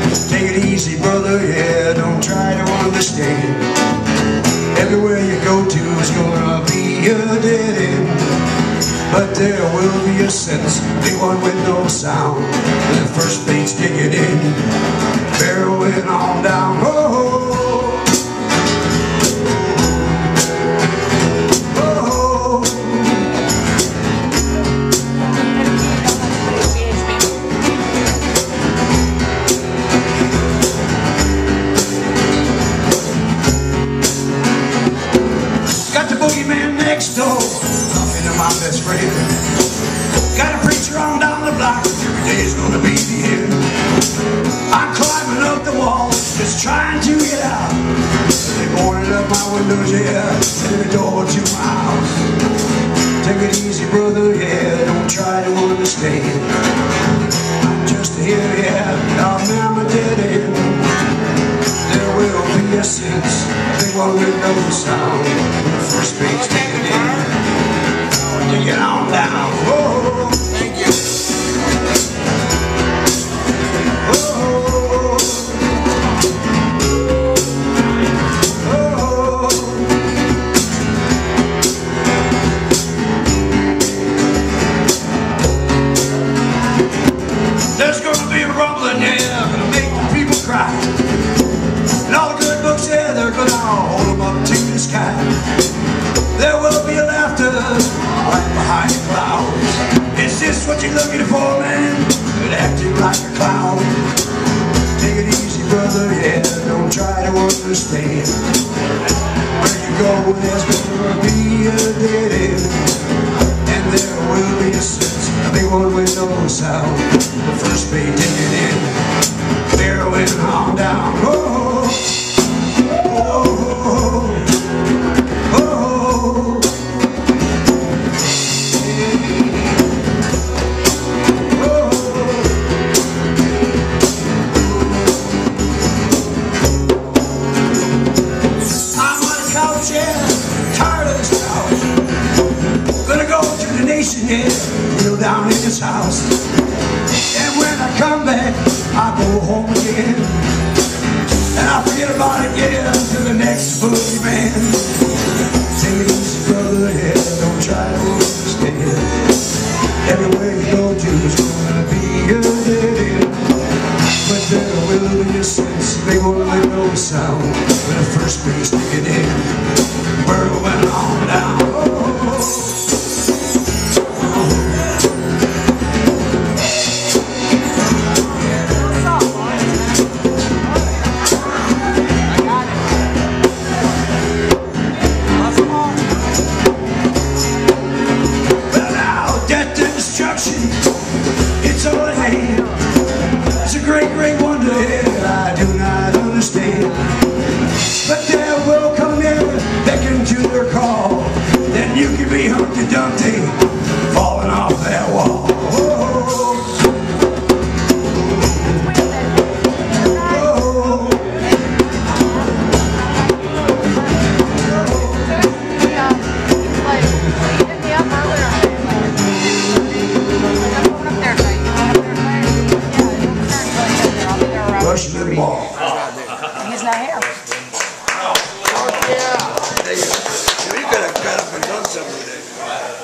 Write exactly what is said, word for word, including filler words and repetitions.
Take it easy, brother, yeah, don't try to understand. Everywhere you go to is gonna be a dead end, but there will be a sense, big one with no sound. When the first bait's digging in, barreling on down. Oh, next door, talking to my best friend. Got a preacher on down the block, every day's gonna be the end. I'm climbing up the wall, just trying to get out. They boarded up my windows, yeah, every door to my house. Take it easy, brother, yeah, don't try to understand. I'm just here, yeah, I'm a dead end. There will be a sense, they won't with no sound. The first bait's taken in, to get on down. Whoa, thank you. Whoa, whoa. There's gonna be a rumbling, yeah, gonna make the people cry. And all the good books, yeah, they're gonna hold them up to the sky. There will be a laughter right behind the clouds. Is this what you're looking for, man? Good acting like a clown. Take it easy, brother, yeah, don't try to understand. Where you go, there's gonna be a dead end, and there will be a sense, a big one with no sound. The first bait taken in, barreling on down. Oh, yeah, kneel down in his house. And when I come back, I go home again, and I forget about it, yeah, to the next boogie man. Take it easy, brother, yeah, don't try to understand. Everywhere you go to is gonna be a dead end, but there will be a sense, they won't let no sound. When the first bait's taken in, we're going on down. Oh, it's all at hand. It's a great, great wonder, yeah, I do not understand. But there will come near, beckon to their call. Then you can be Humpty Dumpty, falling off that wall. Rush the ball.